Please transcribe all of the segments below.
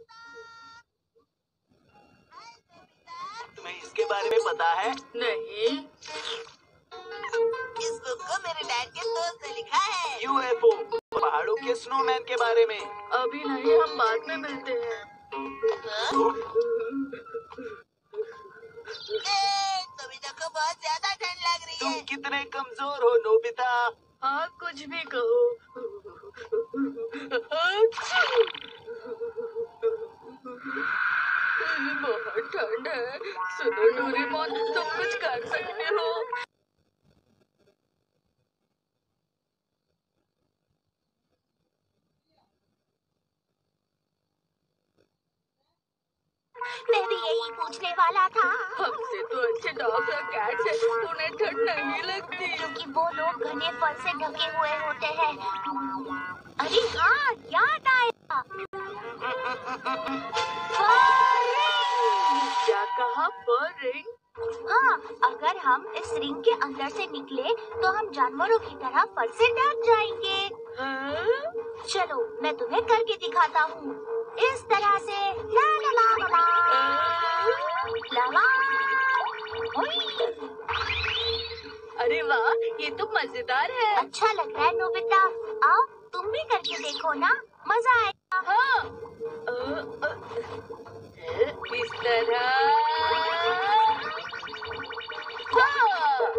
तुम्हें इसके बारे में पता है? नहीं। इस बुक को मेरे डैड के दोस्त ने लिखा है। यूएफओ, पहाड़ों के स्नोमैन के बारे में। अभी नहीं, हम बाद में मिलते हैं। नोबिता को बहुत ज्यादा ठंड लग रही है। तुम कितने कमजोर हो नोबिता। हाँ, कुछ भी कहो। बहुत ठंड है। सुनो डोरेमोन, तुम कुछ कर सकते हो। मैं भी यही पूछने वाला था। हमसे तो अच्छे डॉग्स और कैट्स हैं, उन्हें ठंड नहीं लगती क्योंकि वो लोग घने फर से ढके हुए होते हैं। अरे हाँ, याद आया। क्या कहा? फर रिंग? हाँ, अगर हम इस रिंग के अंदर से निकले तो हम जानवरों की तरह फर से ढक जाएंगे। हाँ? चलो, मैं तुम्हें करके दिखाता हूँ। इस तरह से ला ला ला ला ला ला ला। अरे वाह, ये तो मजेदार है। अच्छा लग रहा है नोबिता। आओ, तुम भी करके देखो ना, मजा आएगा। हाँ। इस तरह। हाँ।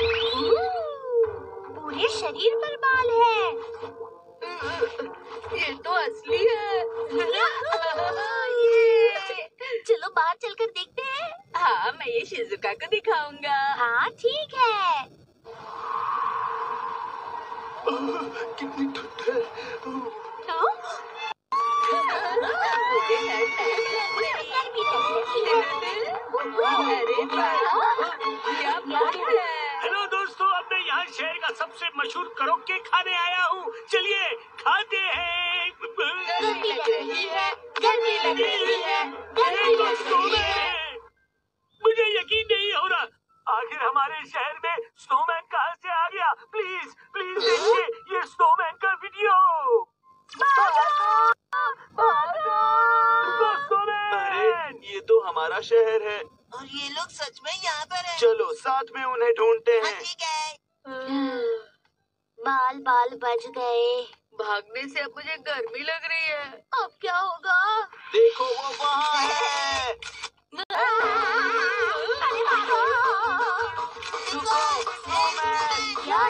पूरे शरीर पर बाल है। ये तो असली है। चलो बाहर चलकर देखते हैं। हाँ, मैं ये शिजुका को दिखाऊंगा। हाँ, ठीक है। कितनी ठंड है। अरे क्या बात है। हेलो दोस्तों, अब मैं यहाँ शहर का सबसे मशहूर करोके खाने आया हूँ। चलिए खाते हैं। गर्मी लग रही है, गर्मी लग रही है, गर्मी लग रही है। मुझे यकीन नहीं हो रहा, आखिर हमारे शहर में स्नोमैन कहाँ से आ गया। प्लीज प्लीज देखिए ये स्नोमैन का वीडियो। स्नोमैन, ये तो हमारा शहर है और ये लोग सच में यहाँ पर हैं। चलो साथ में उन्हें ढूंढते हाँ, हैं। ठीक है। बाल बाल बच गए। भागने से अब मुझे गर्मी लग रही है। अब क्या होगा? देखो वो वहाँ है। अरे भागो। रुको, स्नोमैन। क्या?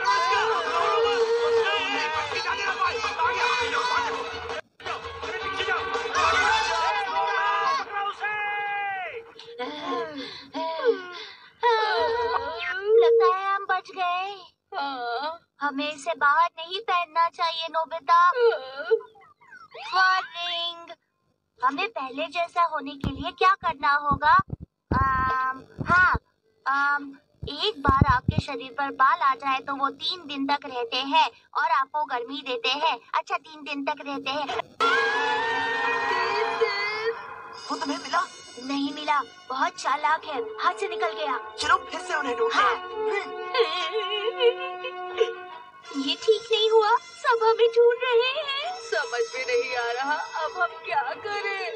लगता है हम बच गए। हाँ। हमें इसे बाहर नहीं पहनना चाहिए नोबिता। रिंग, हमें पहले जैसा होने के लिए क्या करना होगा? हाँ, एक बार आपके शरीर पर बाल आ जाए तो वो 3 दिन तक रहते हैं और आपको गर्मी देते हैं। अच्छा, 3 दिन तक रहते हैं। वो तुम्हें मिला? नहीं मिला, बहुत चालाक है, हाथ से निकल गया। चलो फिर से उन्हें ढूंढते हैं। ये ठीक नहीं हुआ, सब हमें ढूंढ रहे हैं। समझ में नहीं आ रहा, अब हम क्या करें?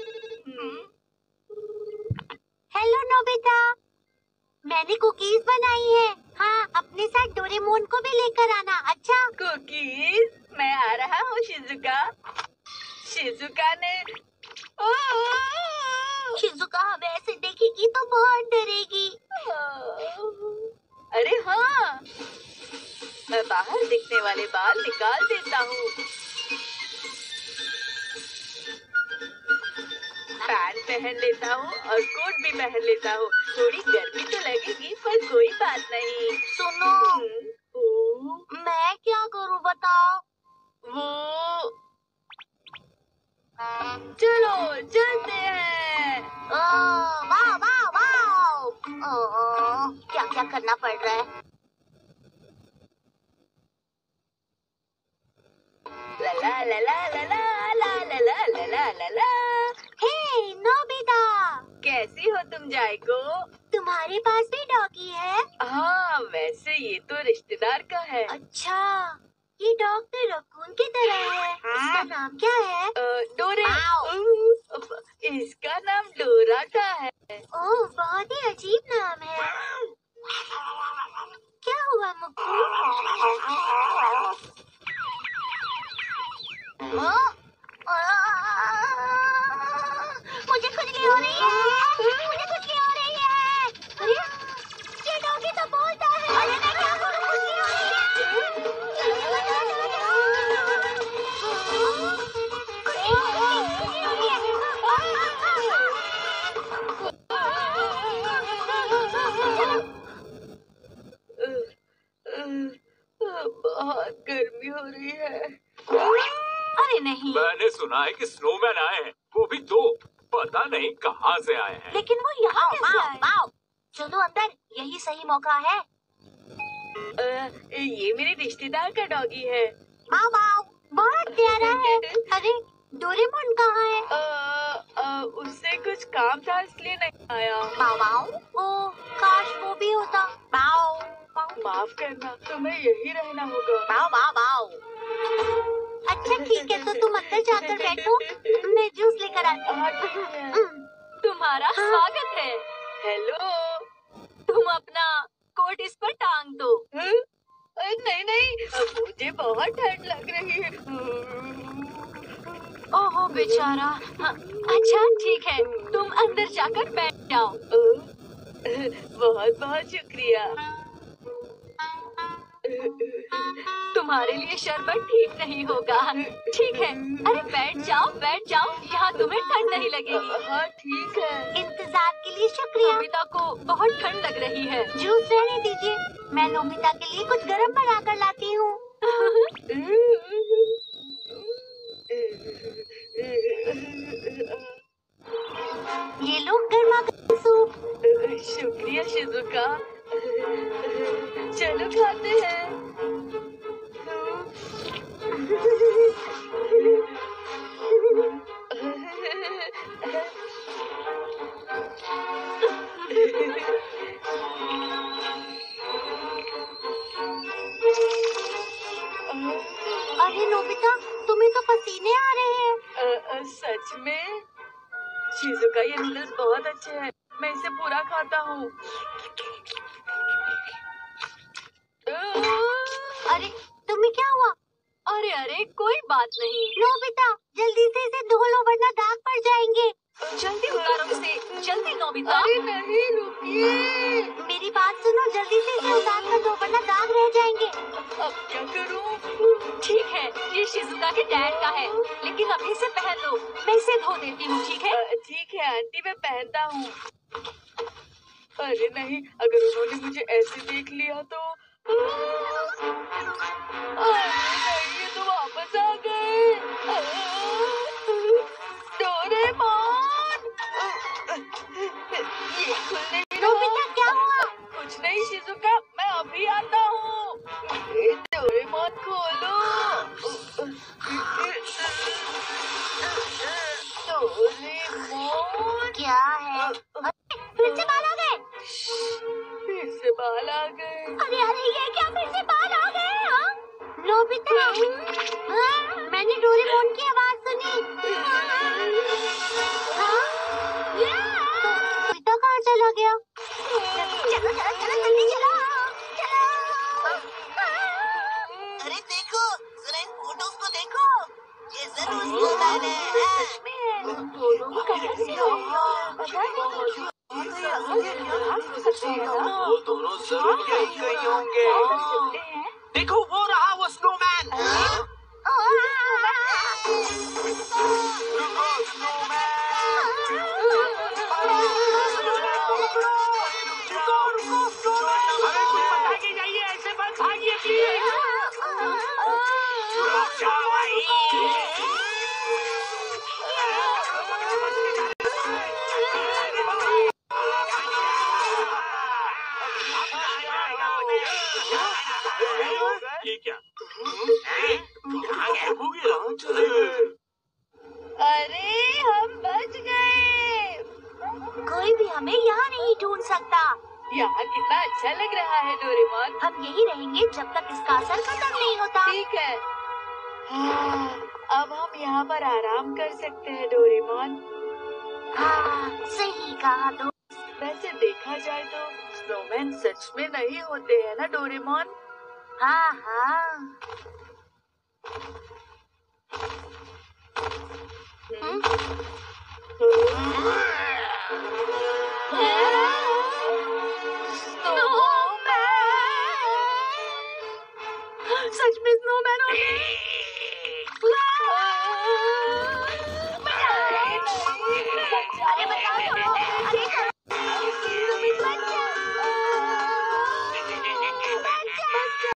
हेलो नोबिता, मैंने कुकीज बनाई है। हाँ, अपने साथ डोरेमोन को भी लेकर आना। अच्छा? कुकीज? मैं आ रहा हूँ शिजुका। शिजुका ने शिजुका हमें ऐसे देखेगी तो बहुत डरेगी। अरे हाँ, मैं बाहर दिखने वाले बाल निकाल देता हूँ। पैंट पहन लेता हूँ और कोट भी पहन लेता हूँ। थोड़ी गर्मी तो लगेगी पर कोई बात नहीं। सुनो, मैं क्या करूँ बताओ? वो चलो चलते हैं। वाह वाह वाह। क्या क्या करना पड़ रहा है? ला ला ला ला ला ला ला ला ला ला ला ला। हे नोबिता, कैसी हो तुम जायको? तुम्हारे पास भी डॉगी है? हाँ, वैसे ये तो रिश्तेदार का है। अच्छा, ये डॉग तो रकून की तरह है। इसका नाम क्या है? डोरे। इसका नाम डोराटा है। ओह, बहुत ही अजीब नाम है। क्या हुआ मुक्कू? मुझे खुजली हो रही है। मुझे खुजली हो रही है। अरे, ये डॉगी तो बोलता है। अरे मैं क्या करूं? खुजली हो रही बहुत गर्मी हो रही है। अरे नहीं, मैंने सुना है कि स्नोमैन आए हैं, वो भी दो। पता नहीं कहाँ से आए हैं। लेकिन वो यहाँ कैसे आए? चलो अंदर, यही सही मौका है। ये मेरे रिश्तेदार का डॉगी है। माओ माओ, बहुत प्यारा है। अरे डोरेमोन कहाँ है? उससे कुछ काम था इसलिए नहीं आया। माओ माओ, ओ काश वो भी होता। माओ माफ करना, तुम्हें यही रहना होगा। माओ माओ माओ। अच्छा ठीक है, तो तुम अंदर जाकर बैठो, मैं जूस लेकर आती हाँ, ठीक है। हूँ। तुम्हारा स्वागत है। हेलो, तुम अपना कोट इस पर टांग दो। नहीं नहीं, मुझे बहुत ठंड लग रही है। ओहो बेचारा। अच्छा ठीक है, तुम अंदर जाकर बैठ जाओ। बहुत बहुत शुक्रिया। तुम्हारे लिए शरबत ठीक नहीं होगा। ठीक है, अरे बैठ जाओ, यहाँ तुम्हें ठंड नहीं लगेगी। हाँ ठीक है। इंतजार के लिए शुक्रिया। नोबिता को बहुत ठंड लग रही है। जूस रहने दीजिए, मैं नोबिता के लिए कुछ गर्म बना कर लाती हूँ। ये लो गर्मा गर्म सूप। शुक्रिया शिजुका। चलो खाते हैं। अरे नोबिता, तुम्हें तो पसीने आ रहे हैं। सच में? शिजुका, ये नूडल्स बहुत अच्छे हैं, मैं इसे पूरा खाता हूँ। अरे तुम्हें क्या हुआ? अरे अरे, कोई बात नहीं। नोबिता, जल्दी से इसे धो लो वरना दाग पड़ जाएंगे। जल्दी उतारो इसे, जल्दी नोबिता। अरे नहीं, रुकिए। मेरी बात सुनो, जल्दी से इसे उतार कर दो वरना दाग रह जाएंगे। अब क्या करूं? ठीक है, ये शिजुका के डैड का है, लेकिन अभी इसे पहन लो, मैं इसे धो देती हूँ। ठीक है? ठीक है आंटी, मैं पहनता हूँ। अरे नहीं, अगर उन्होंने मुझे ऐसे देख लिया तो। अरे नहीं, ये तो वापस आ गए। डोरेमोन, ये खुल नहीं रहा। नोबिता क्या हुआ? कुछ नहीं शिजुका, मैं अभी आता हूँ। डोरेमोन खोलो। डोरेमोन, क्या है? फिर से बाल आ गए। फिर से बाल आ गए। अरे अरे, ये क्या फिर से बाल आ गए? हाँ? नोबिता, हाँ? मैंने डोरेमोन की आवाज सुनी। हाँ? नोबिता कहाँ चला गया? चलो चलो चलो, जल्दी चलो चलो। अरे देखो, जरा इन फोटोज को देखो, ये जरूर स्नोमैन है। सच में है। दोनों का कैसे वो दोनों जरूर यही कहीं होंगे। देखो वो रहा वो स्नोमैन। अरे कुछ बता के जाइए, ऐसे मत भागिए प्लीज। ये क्या? अरे हम बच गए। कोई भी हमें यहाँ नहीं ढूंढ सकता। यहाँ कितना अच्छा लग रहा है डोरेमोन। हम यही रहेंगे जब तक इसका असर खत्म नहीं होता। ठीक है। हाँ, अब हम यहाँ पर आराम कर सकते हैं डोरेमोन। हाँ, सही कहा तो। वैसे देखा जाए तो स्नोमैन सच में नहीं होते हैं ना डोरेमोन? हाँ हाँ।